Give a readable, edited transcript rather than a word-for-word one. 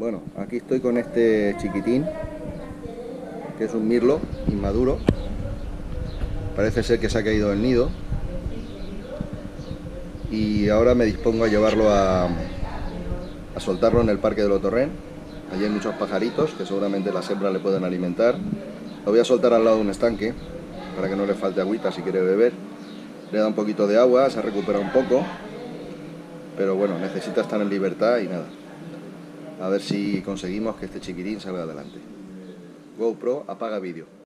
Bueno, aquí estoy con este chiquitín, que es un mirlo inmaduro. Parece ser que se ha caído del nido. Y ahora me dispongo a llevarlo a soltarlo en el Parque del Otorrén. Allí hay muchos pajaritos que seguramente las hembras le pueden alimentar. Lo voy a soltar al lado de un estanque para que no le falte agüita si quiere beber. Le da un poquito de agua, se recupera un poco, pero bueno, necesita estar en libertad y nada. A ver si conseguimos que este chiquitín salga adelante. GoPro, apaga vídeo.